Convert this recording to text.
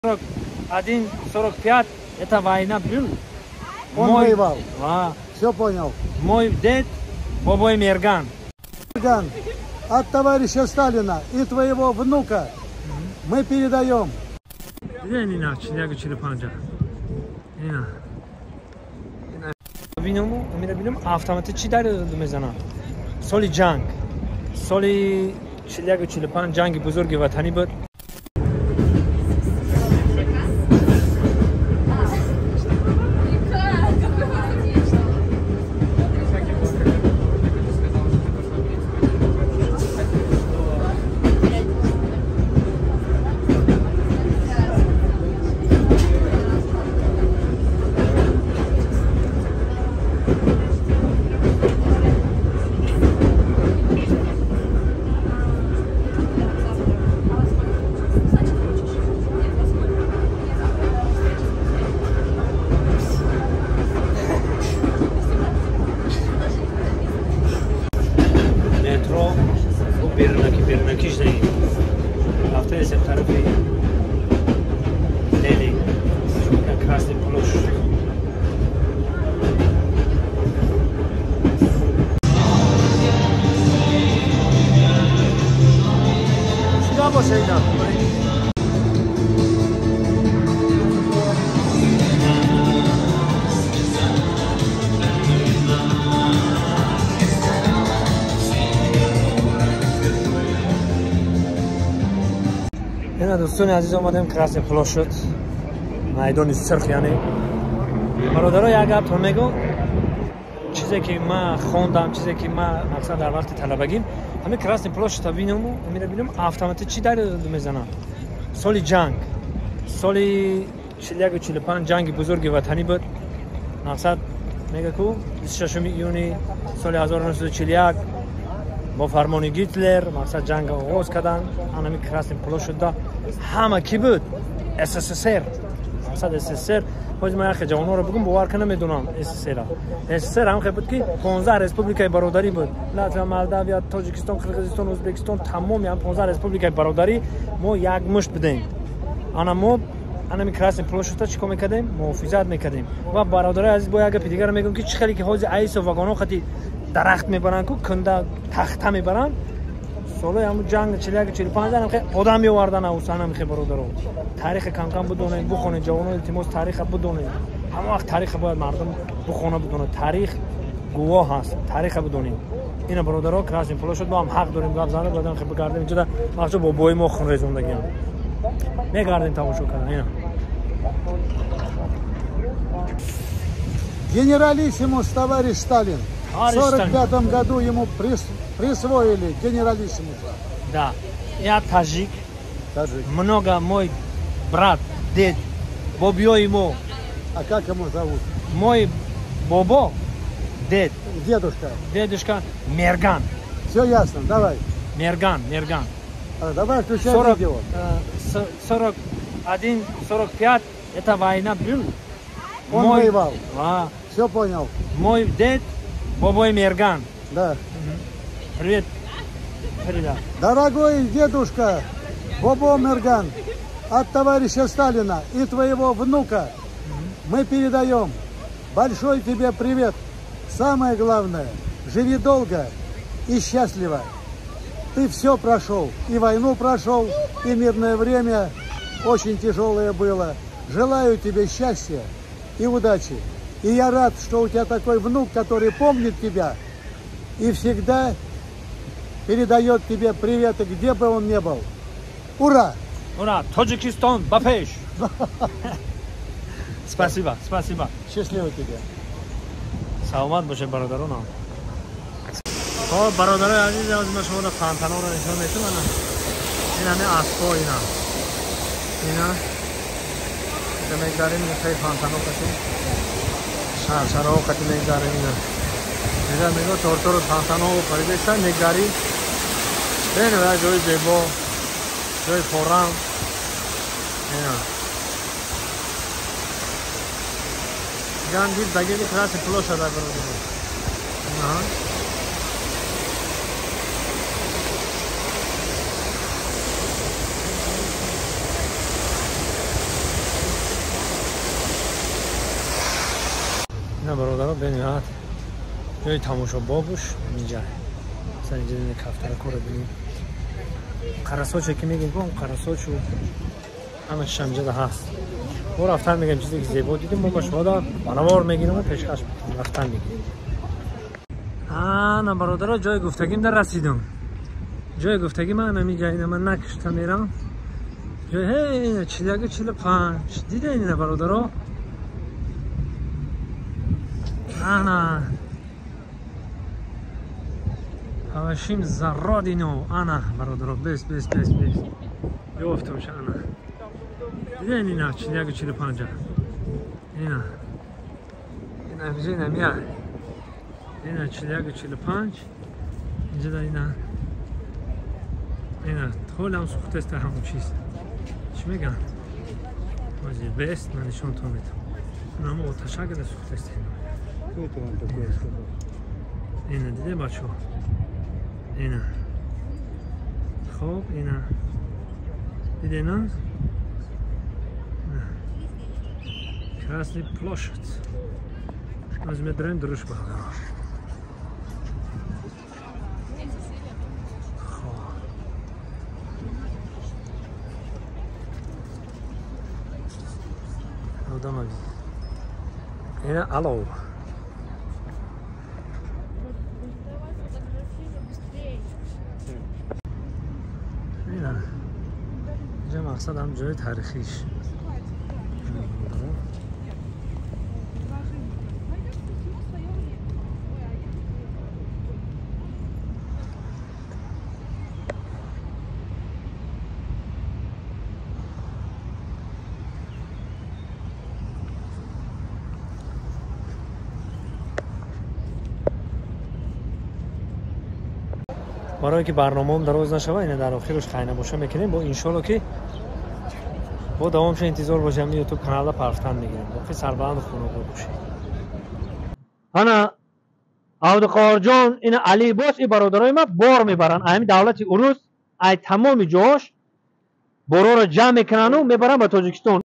41, 45 это война был. Он воевал. А, Все понял. мой дед Бобой Мерган. Мерган, от товарища Сталина и твоего внука мы передаем. Нина, чилягу чилипанджа. Нина. Биному, мира билем автоматы чидари мезана. Соли джанг. Соли чилягу чилипан джанги бузурги ватани буд. Бернакиш değil. Haftaya ise tarafı Leli, Krasny Plosh. Şuna başlayın. دوستان عزیز آمدیم کراسن پلاش شد میدان سرخ یعنی برادرای اگر تو میگو چیزی که ما خوندم چیزی که ما مثلا در وقت طلبگیم همین کراسن پلاش تا ببینم میره ببینم автомати چی داره میزنن سالی جنگ سالی 41-45 جنگ بزرگ وطنی بود مقصد میگه کو 26 یونی سال 1941 با فرمان گیتلر مقصد جنگ آغاز کردن همین کراسن پلاش شد همه کی بود SSSR مقصد SSSR باز ما اخ جوانا رو بگم باور کنم میدونم SSSR هم خیلی بود که 15 رسپوبلیکای برادری بود لاتویا مالداویا تاجیکستان قرقیزستان ازبکستان تمام هم 15 رسپوبلیکای برادری ما یک مشت بدیم انا ما همین کراسن پلاش شد چیکار میکردیم محافظت میکردیم و برادرای عزیز با یک دیگر میگم که چه خیلی که حوزه ایس و واگانو خاطی درخت میبرن کو کنده تخته میبرن سالای همون جنگ 41-45 هم خیلی آدم میوردن اوسان هم خیلی برادرو تاریخ کم کم بدونین بخونین جوانان التماس تاریخ بدونین همه وقت تاریخ باید مردم بخونه بدونه تاریخ گواه هست تاریخ بدونین اینا برادرها کراسن پلاش شد ما هم حق داریم گپ زنه بعدم خیلی بگردیم اینجا بخش بابای ما خون رزوندگی هم میگردیم تماشا کردن اینا Генералиссимус товарищ Сталин. В 1945 году ему присвоили генералиссимуса. Да. Я таджик. Много мой брат, дед, бобьё ему. А как ему зовут? Мой бобо, дед. Дедушка. Дедушка Мерган. Все ясно, давай. Мерган. Давай включай видео. 41-45 это война был. Он воевал. А, Все понял. мой дед Бобой Мерган. Да. Привет. Привет. Дорогой дедушка Бобо Мерган, от товарища Сталина и твоего внука мы передаем большой тебе привет. Самое главное, живи долго и счастливо. Ты все прошел, и войну прошел, и мирное время очень тяжелое было. Желаю тебе счастья и удачи. И я рад, что у тебя такой внук, который помнит тебя и всегда передает тебе приветы, где бы он ни был. Ура! Ура! Таджикистан, Бапеш! Спасибо. Счастливо тебе. Саламат باشه برادرانم. خب برادرای عزیز از ما شما رو فانتانا رو نشون میدم انا. این همه اسبا اینا میگذاریم میخوای فانتانا کشیم شرشرها و خطی میگذاریم اینا میگو تورتور فانتانا و پریدشتن میگذاری بین و جای زیبا جای خورم اینا جان دید بگه دی کلاس پلو شده برادر اینا برادرها ببینید جای تماشا بابوش اینجا مثلا اینجا این کفتر کار ببینید قرصاچه که میگیم اون قرصاچو همه شمجه ده هست و رفتن میگم چیزی که زیبا دیدیم ما با شما دا بانوار میگیرم و پیشکش میکنم رفتن میگیریم نه برادرها جای گفتگیم در رسیدم جای گفتگی من همی جایی من نکشتم میرم جای اینه 41-45 دیده اینه برادرها نه هواشیم زراد اینو انا برادرها بس بیافتمش انا دیده اینه 41-45 اینه بجای نمیه اینه 41-45 اینجا دا اینه طول هم سوخته است همون چیز چی میگن؟ بازی بست من نشون تو میدم اون همون آتشک ده سوخته است اینه دیده بچه ها اینه خب اینه دیده نه؟ کراسلی پلاشت از مدرن دروش بخواه هنا الو هنا اینجا مقصد هم جای تاریخیش برای که برنامه هم دراز نشوه اینه در آخرش خیلی باشه میکنیم با انشالله که با دوامش انتظار باشم یوتیوب کانال پرفتن میگیرم باقی سربلند خونه باشی انا عود قارجان این علی باس این برادرای ما بار میبرن همین دولت اروس ای تمام جاش برو رو جمع میکنن و میبرن به تاجیکستان